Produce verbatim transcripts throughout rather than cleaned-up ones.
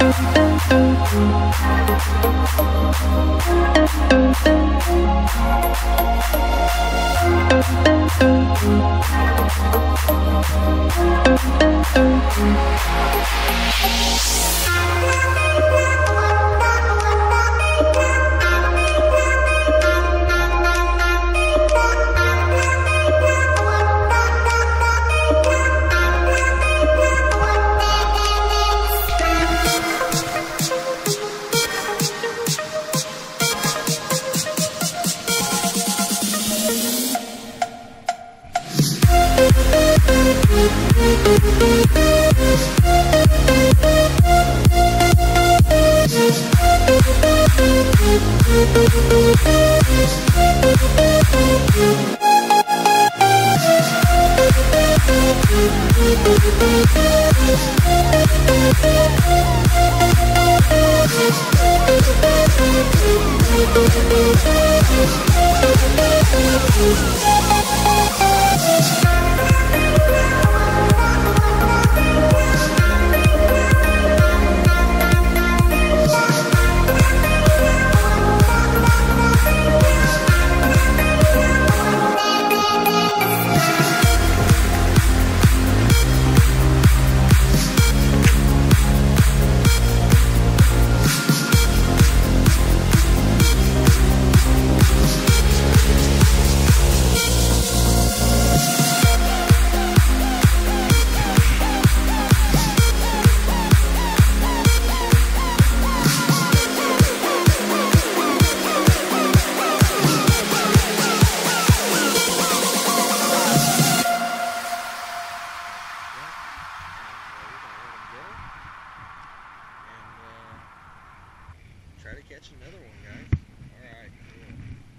try to catch another one, guys. Alright, cool.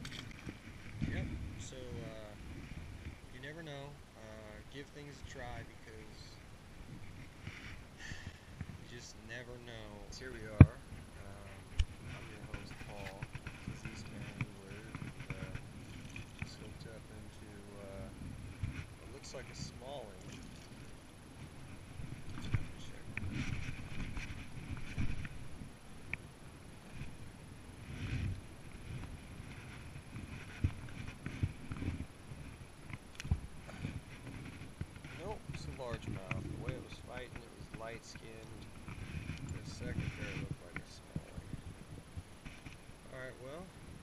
Yep, so uh, you never know. Uh, give things a try because you just never know. So here we are. Um, I'm your host, Paul. This is Eastman Angler. Uh, just hooked up into uh, what looks like a smalling. Largemouth. The way it was fighting, it was light skinned. For a second there, it looked like a smalling. Alright, well,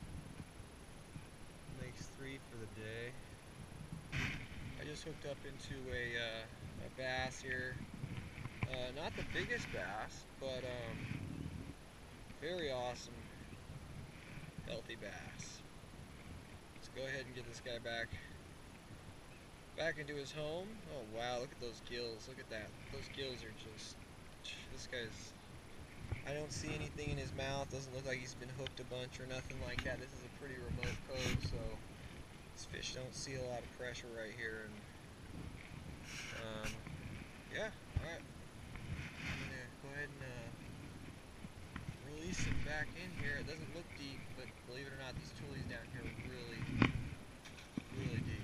makes three for the day. I just hooked up into a, uh, a bass here. Uh, not the biggest bass, but um, very awesome, healthy bass. Let's go ahead and get this guy back. Back into his home. Oh wow, look at those gills. Look at that. Those gills are just... This guy's... I don't see anything in his mouth. Doesn't look like he's been hooked a bunch or nothing like that. This is a pretty remote cove, so these fish don't see a lot of pressure right here. And um, yeah, alright. I'm gonna go ahead and uh, release him back in here. It doesn't look deep, but believe it or not, these tulies down here are really, really deep.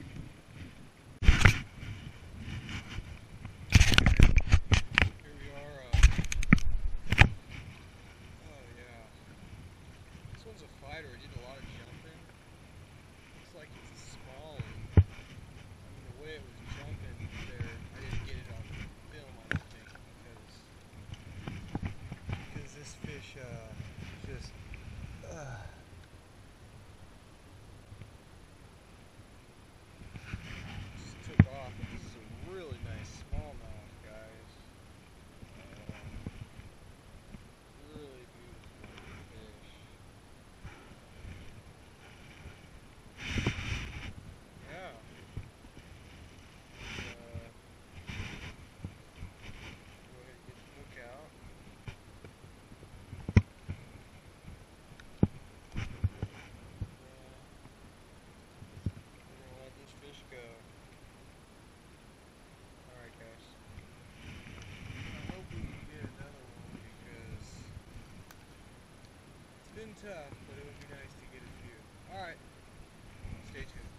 He did a lot of jumping. Looks like it's a small. I mean, the way it was jumping there, I didn't get it on film, I don't think, because because this fish uh, just uh, just took off. This is a really nice smallmouth, guys. Uh, really beautiful fish. Tough, but it would be nice to get a few. Alright, stay tuned.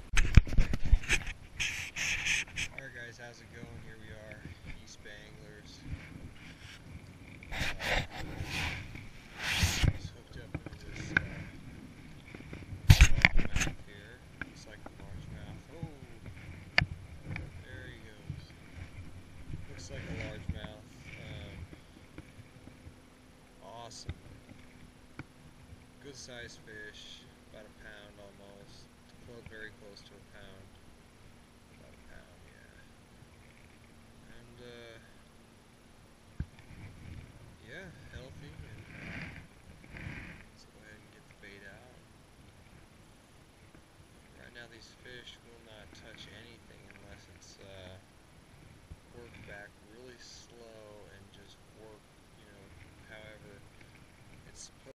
Alright guys, how's it going? Here we are, East Bay Anglers. Uh, sized fish, about a pound almost, close, very close to a pound, about a pound, yeah. And uh, yeah, healthy. And uh, let's go ahead and get the bait out. Right now, these fish will not touch anything unless it's uh, worked back really slow and just work, you know, however it's supposed